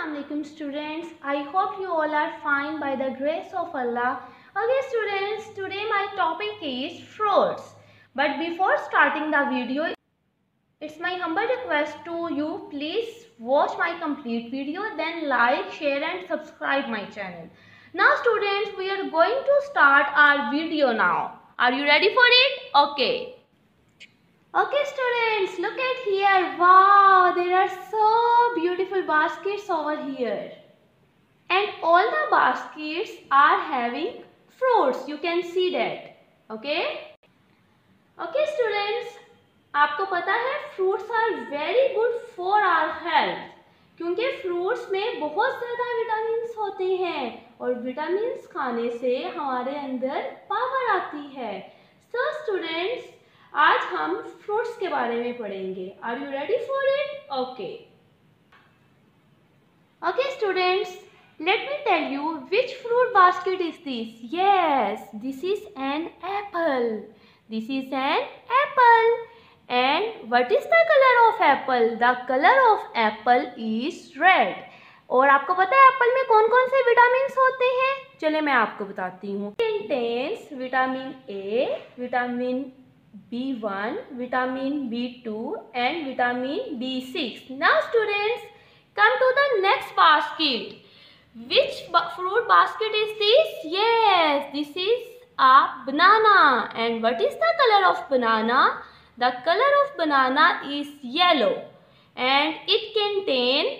Assalamualaikum students. I hope you all are fine by the grace of Allah. Okay students, today my topic is fruits. But before starting the video, it's my humble request to you, please watch my complete video, then like, share and subscribe my channel. Now students, we are going to start our video now. Are you ready for it? Okay. Okay students, look at here. Wow, there are so beautiful baskets over here. And all the baskets are having fruits. You can see that. Okay. Okay students, आपको पता है fruits are very good for our health. क्योंकि fruits में बहुत ज़्यादा vitamins होते हैं और विटामिन्स खाने से हमारे अंदर पावर आती है. So students, आज हम फ्रूट्स के बारे में पढ़ेंगे. Are you ready for it? Okay. Okay students, let me tell you which fruit basket is this. Yes, this is an apple. This is an apple. And what is the colour of apple? The colour of apple is red. और आपको पता है Apple में कौन कौन से vitamin होते हैं? चलिए मैं आपको बताती हूँ. Contains vitamin A, vitamin B1, vitamin B2 and vitamin B6. Now students, come to the next basket. Which fruit basket is this? Yes, this is a banana. And what is the color of banana? The color of banana is yellow. And it contains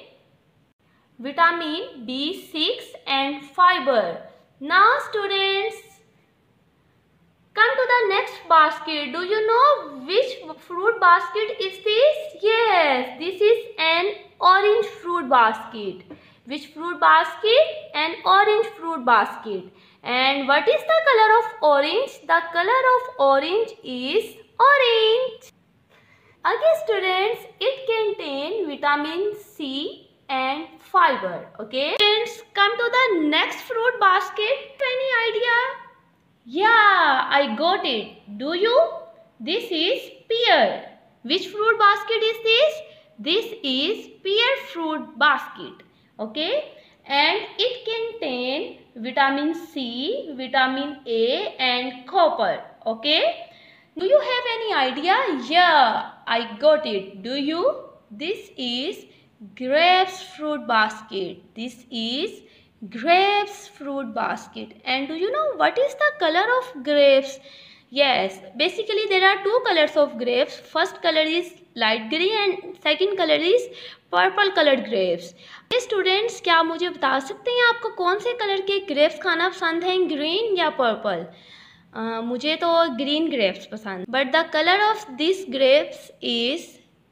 vitamin B6 and fiber. Now students, come to the next basket. Do you know which fruit basket is this? Yes, this is an orange fruit basket. Which fruit basket? An orange fruit basket. And what is the color of orange? The color of orange is orange. Okay students, it contains vitamin C and fiber. Okay students, come to the next fruit basket. Any idea? Yeah, I got it. Do you? This is pear. Which fruit basket is this? This is pear fruit basket. Okay. And it contains vitamin C, vitamin A and copper. Okay. Do you have any idea? Yeah, I got it. Do you? This is grapes fruit basket. This is grapes fruit basket. And do you know what is the color of grapes? Yes, basically there are two colors of grapes. First color is light green and second color is purple colored grapes. ये students, क्या आप मुझे बता सकते हैं आपको कौन से कलर के ग्रेप्स खाना पसंद है, ग्रीन या पर्पल? मुझे तो ग्रीन ग्रेप्स पसंद. But the colour of this grapes is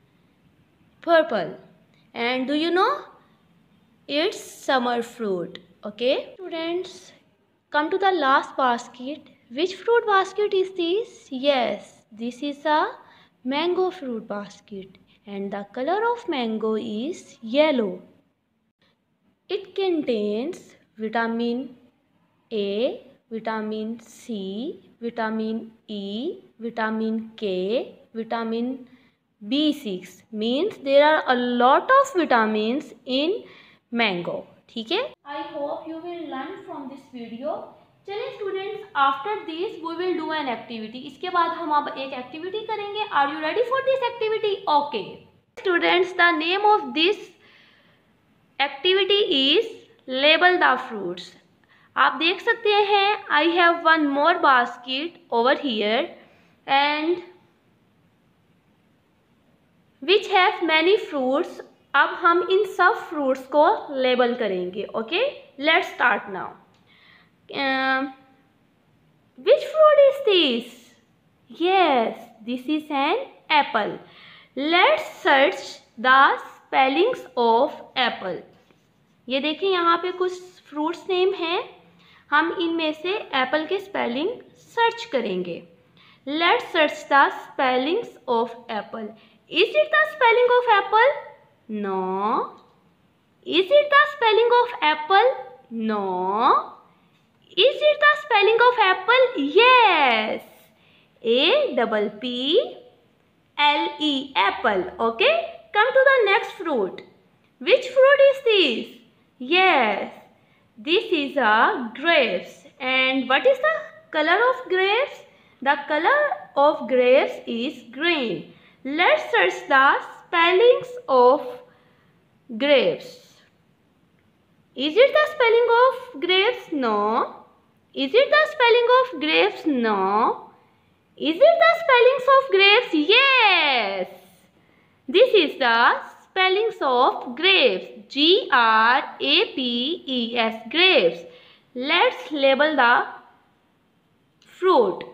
purple. And do you know, it's summer fruit. Okay students, come to the last basket. Which fruit basket is this? Yes, this is a mango fruit basket. And the color of mango is yellow. It contains vitamin A, vitamin C, vitamin E, vitamin K, vitamin B6. Means there are a lot of vitamins in mango. ठीक है. I hope you will learn from this video. चलिए students, after this we will do an activity. इसके बाद हम अब एक activity करेंगे. Are you ready for this activity? Okay students, the name of this activity is label the fruits. आप देख सकते हैं I have one more basket over here and which have many fruits. अब हम इन सब फ्रूट्स को लेबल करेंगे. Okay, let's start now. Which fruit is this? Yes, this is an apple. Let's search the spellings of apple. ये देखें, यहाँ पे कुछ फ्रूट्स नेम हैं. हम इनमें से एप्पल के स्पेलिंग सर्च करेंगे. Let's search the spellings of apple. Is it the spelling of apple? No. Is it the spelling of apple? No. Is it the spelling of apple? Yes. A-P-P-L-E, apple. Okay. Come to the next fruit. Which fruit is this? Yes, this is a grapes. And what is the color of grapes? The color of grapes is green. Let's search the spellings of grapes. Is it the spelling of grapes? No. Is it the spelling of grapes? No. Is it the spellings of grapes? Yes. This is the spellings of grapes. Grapes. Grapes. Let's label the fruit.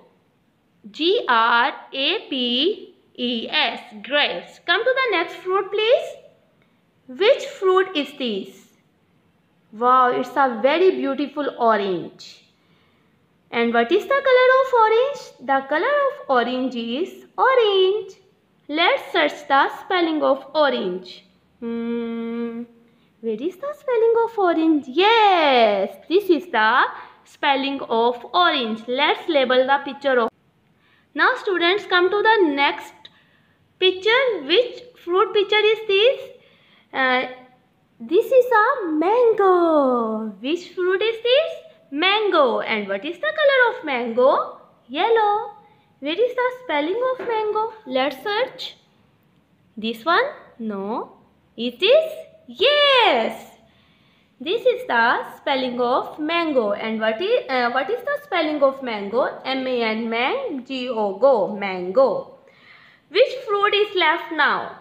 Grapes. Grapes. Come to the next fruit, please. Which fruit is this? Wow, it's a very beautiful orange. And what is the color of orange? The color of orange is orange. Let's search the spelling of orange. Where is the spelling of orange? Yes, this is the spelling of orange. Let's label the picture of. Now students, come to the next picture. Which fruit picture is this? This is a mango. Which fruit is this? Mango. And what is the color of mango? Yellow. Where is the spelling of mango? Let's search. This one? No. Is this? Yes. This is the spelling of mango. And what is the spelling of mango? M-A-N, G-O, go. Mango. Which fruit is left now?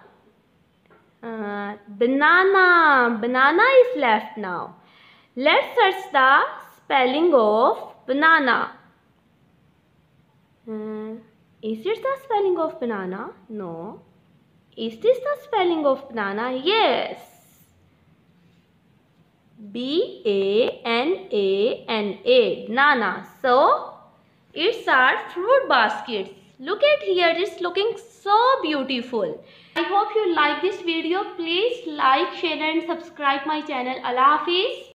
Banana. Banana is left now. Let's search the spelling of banana. Is it the spelling of banana? No. Is this the spelling of banana? Yes. B-A-N-A-N-A. Banana. So, it's our fruit baskets. Look at here. It's looking so beautiful. I hope you like this video. Please like, share and subscribe my channel. Allah Hafiz.